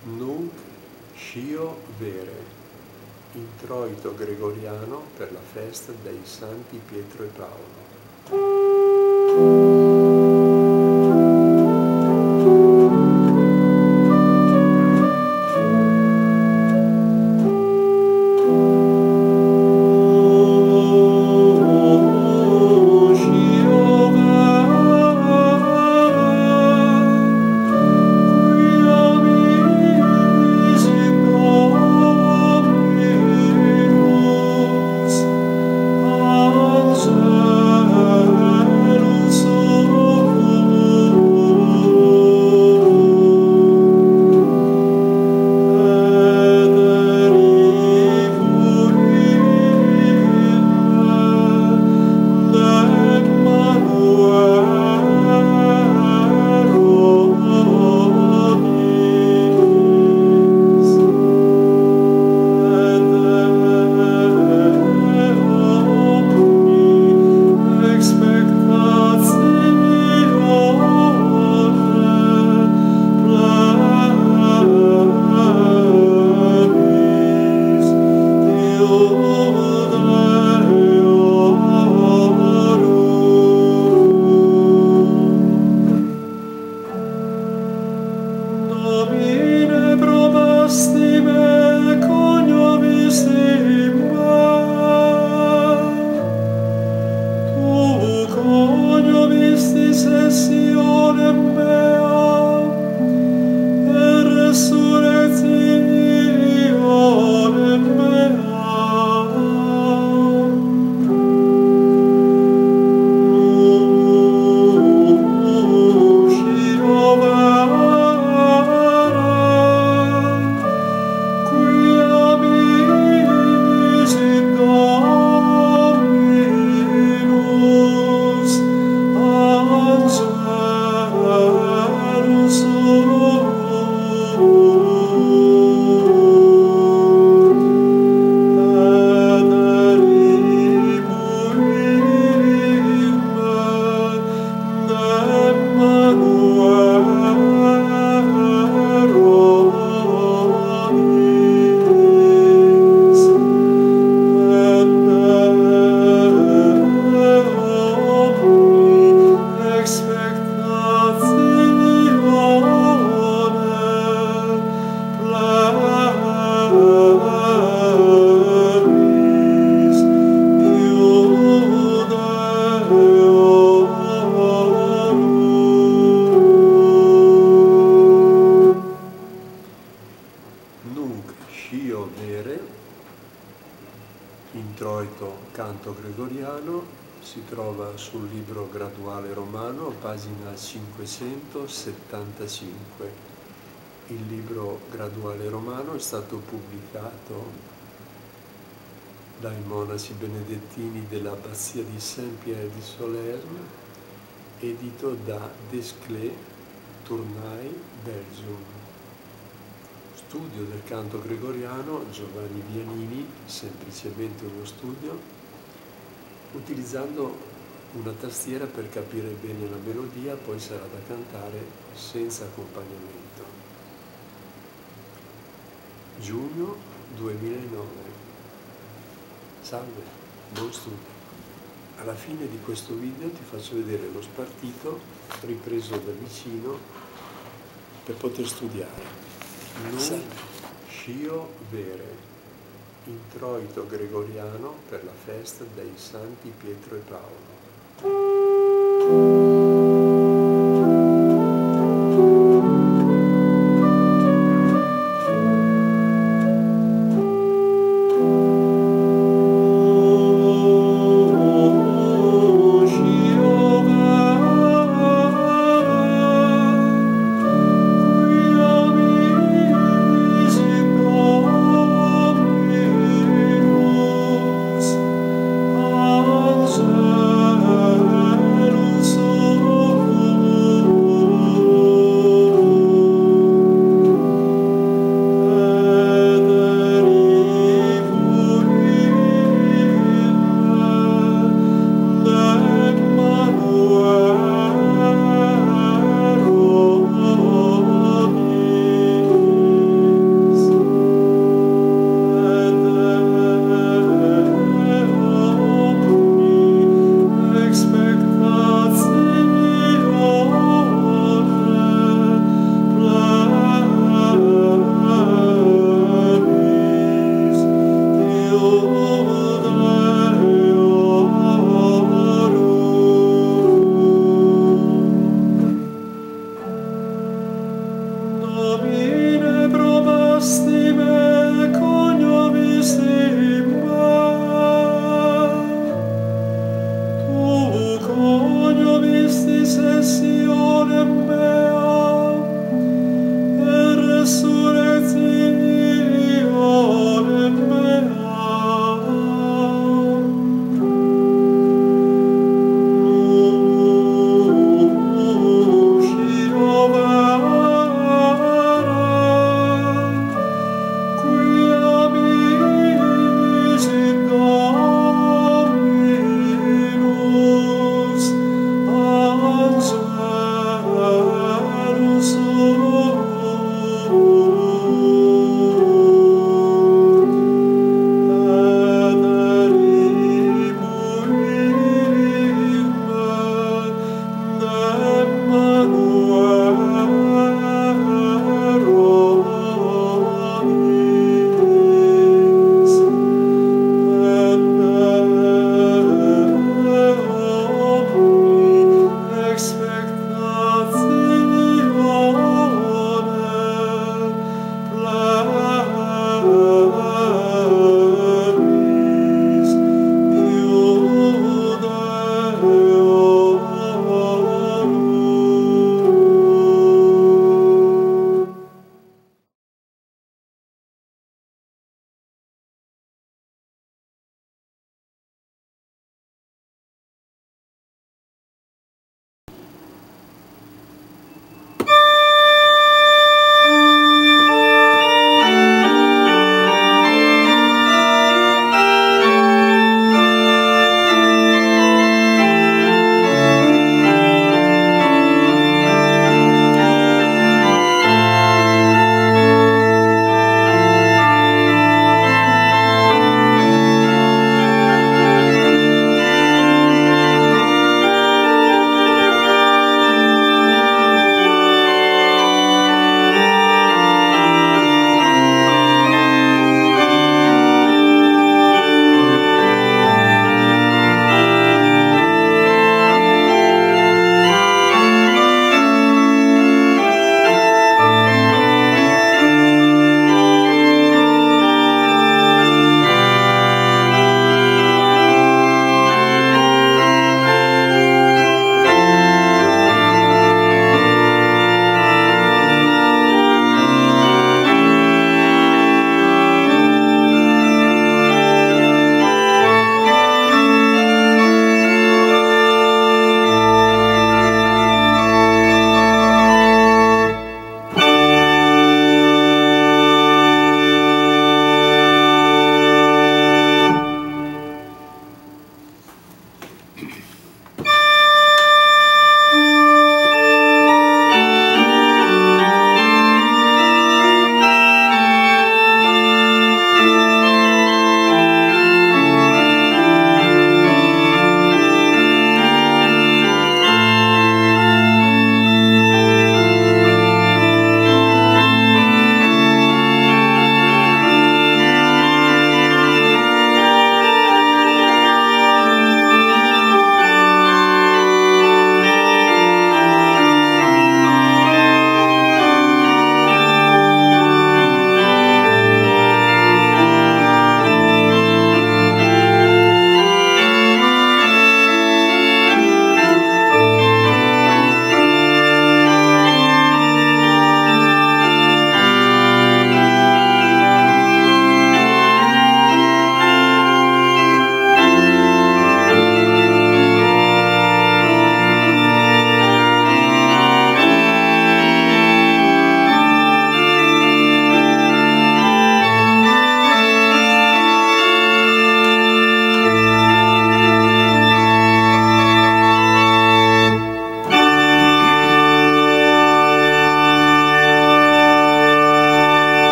Nunc scio vere, introito gregoriano per la festa dei Santi Pietro e Paolo. Introito canto gregoriano si trova sul libro graduale romano, pagina 575. Il libro graduale romano è stato pubblicato dai monaci benedettini dell'abbazia di Saint-Pierre di Solesme, edito da Desclée, Tournai, Belgium. Studio del canto gregoriano Giovanni Vianini, semplicemente uno studio, utilizzando una tastiera per capire bene la melodia, poi sarà da cantare senza accompagnamento. Giugno 2009. Salve, buon studio. Alla fine di questo video ti faccio vedere lo spartito ripreso da vicino per poter studiare. Nunc scio vere, introito gregoriano per la festa dei Santi Pietro e Paolo. So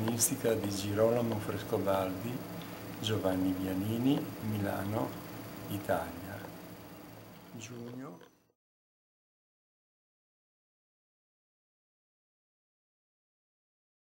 pianistica di Girolamo Frescobaldi, Giovanni Vianini, Milano, Italia. Giugno